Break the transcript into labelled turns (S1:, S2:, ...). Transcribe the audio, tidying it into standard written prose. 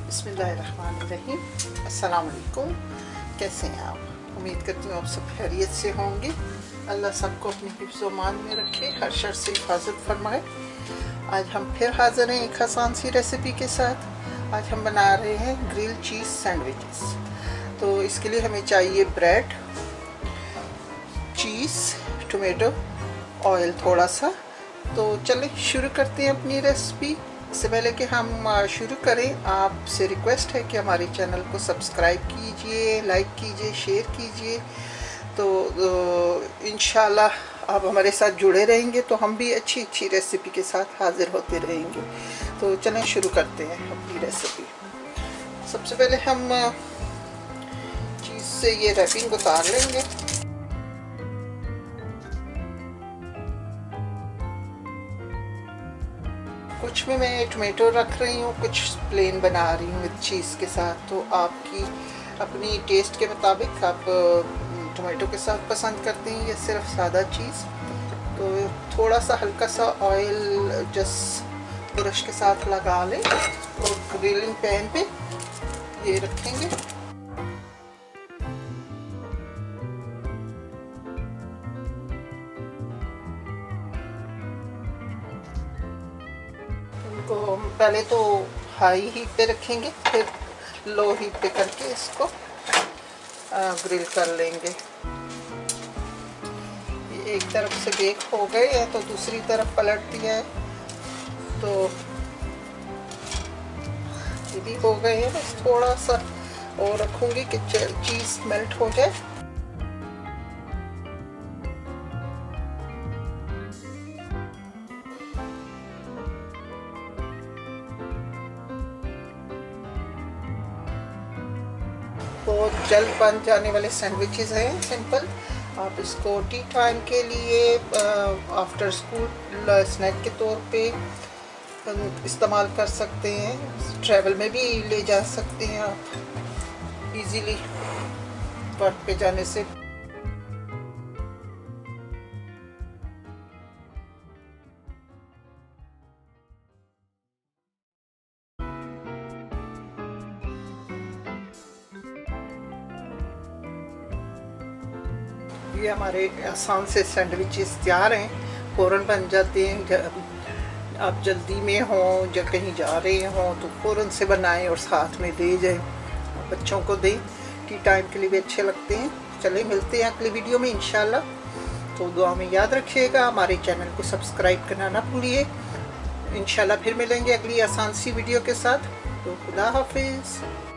S1: बिस्मिल्लाहिर्रहमानिर्रहीम। अस्सलाम वालेकुम। कैसे हैं आप? उम्मीद करती हूँ आप सब खैरियत से होंगे। अल्लाह सबको अपनी हिफ्ज़-ओ-मान में रखे, हर शर से हिफाजत फरमाए। आज हम फिर हाज़िर हैं एक आसान सी रेसिपी के साथ। आज हम बना रहे हैं ग्रिल चीज़ सैंडविचेस। तो इसके लिए हमें चाहिए ब्रेड, चीज़, टोमेटो, ऑयल थोड़ा सा। तो चलिए शुरू करते हैं अपनी रेसिपी। इससे पहले कि हम शुरू करें, आपसे रिक्वेस्ट है कि हमारे चैनल को सब्सक्राइब कीजिए, लाइक कीजिए, शेयर कीजिए। तो इंशाल्लाह आप हमारे साथ जुड़े रहेंगे तो हम भी अच्छी अच्छी रेसिपी के साथ हाज़िर होते रहेंगे। तो चलें शुरू करते हैं अपनी रेसिपी। सबसे पहले हम चीज़ से ये रैपिंग उतार लेंगे। कुछ में मैं टोमेटो रख रही हूँ, कुछ प्लेन बना रही हूँ विद चीज़ के साथ। तो आपकी अपनी टेस्ट के मुताबिक आप टोमेटो के साथ पसंद करते हैं या सिर्फ सादा चीज़। तो थोड़ा सा हल्का सा ऑयल जस्ट ब्रश के साथ लगा लें और ग्रिलिंग पैन पे ये रखेंगे। इनको हम पहले तो हाई हीट पे रखेंगे, फिर लो हीट पे करके इसको ग्रिल कर लेंगे। ये एक तरफ से बेक हो गए हैं तो दूसरी तरफ पलट दिया है, तो ये भी हो गए हैं। बस थोड़ा सा और रखूँगी कि चीज़ मेल्ट हो जाए। बहुत जल्द बन जाने वाले सैंडविचेस हैं, सिंपल। आप इसको टी टाइम के लिए, आफ्टर स्कूल स्नैक के तौर पे इस्तेमाल कर सकते हैं। ट्रैवल में भी ले जा सकते हैं आप इजीली वर्क पे जाने से। ये हमारे आसान से सैंडविचेस तैयार हैं, फ़ौरन बन जाते हैं। आप जल्दी में हो या कहीं जा रहे हो तो फ़ौरन से बनाएं और साथ में ले जाएं, बच्चों को दें। टी टाइम के लिए भी अच्छे लगते हैं। चलिए मिलते हैं अगली वीडियो में इंशाल्लाह। तो दुआ में याद रखिएगा, हमारे चैनल को सब्सक्राइब करना ना भूलिए। इंशाल्लाह फिर मिलेंगे अगली आसान सी वीडियो के साथ। तो खुदा हाफिज़।